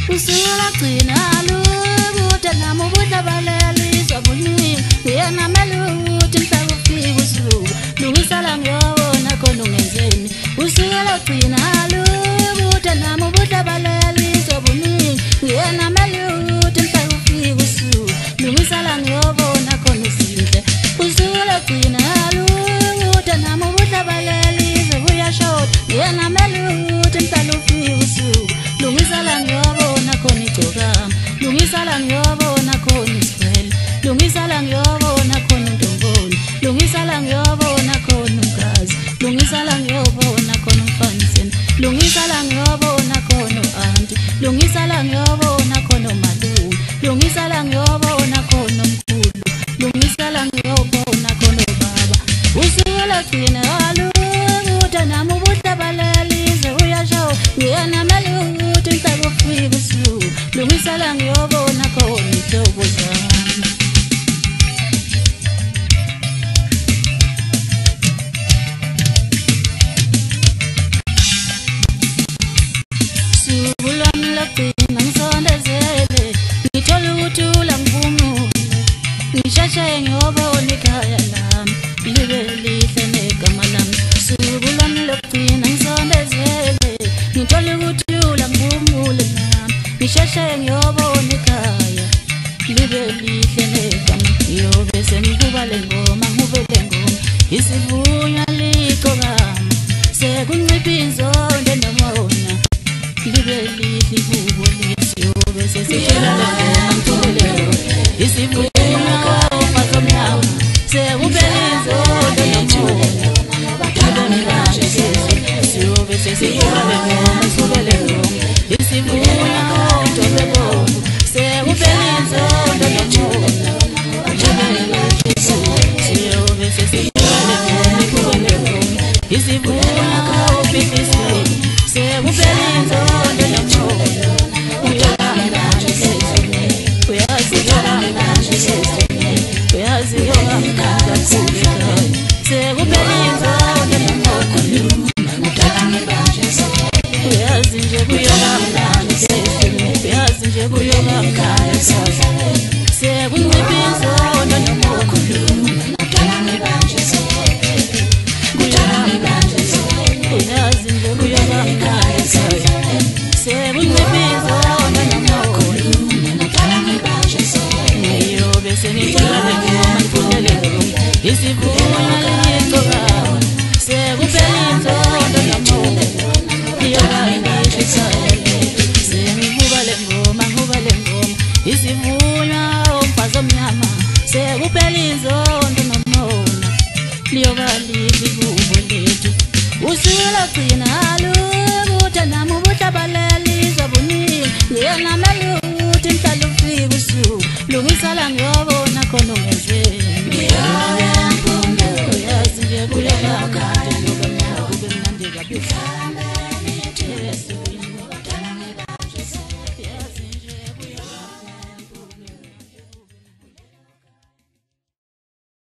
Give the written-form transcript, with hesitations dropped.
usula qina lubuta namubuta balali zabuni yena maluti mtakufika usuku lungisala ngiyobona khona ungenzeni usula qina lubuta namubuta balali zabuni yena maluti mtakufika usuku lungisala ngiyobona khona usihle usula qina lubuta namubuta balali zabuya shot yena maluti mtakufika usuku lungisala ngiyobona khona igcokama lungisala ngiyobona khona isifele lungisala ngiyobona khona untomboni lungisala ngiyobona khona umkazi lungisala ngiyobona khona umfaniseni lungisala ngiyobona khona uanti lungisala ngiyobona khona umalume lungisala ngiyobona khona umkhulu lungisala ngiyobona khona ubaba usula qina alubuta namubuta balalize uyasho ngiyana maluti mtakufika usuku lungisala ngiyobona khona ihlobo zami subulwami laqina ngisondezele ngithola ukuthula ngivumule ngishashaye ngiyobona ikhaya lami libe lihle negama lami subulwami laqina ngisondezele ngithola ukuthula ngivumule nami ngishashaye ngiyobona ikhaya libe lihle negama Siyobe sengikubale ngoma ngubele ngoma isivunywa liqokama sekuncipha inzondo nomona libe lihle ihubo lesiyobe sesihlela ngoma ngubele isivunywa mazomnyawo sekubele inzondo nomona Siyobe sesihlela ngoma ngubele ngoma isivunywa ndobeko sekubele inzondo nomona Siyobe sesihlela ngoma ngubele ngoma isivunywa ubhifisi sekubele inzondo nomona usula qina lubuta namubuta balali zabuni ngiyana maluti mtakufika usuku lungisala ngiyobona khona ungenzeni uyazi nje kuyakade